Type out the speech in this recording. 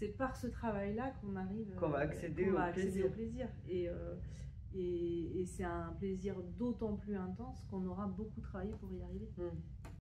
c'est par ce travail-là qu'on arrive, qu'on va accéder au plaisir. plaisir. Et c'est un plaisir d'autant plus intense qu'on aura beaucoup travaillé pour y arriver.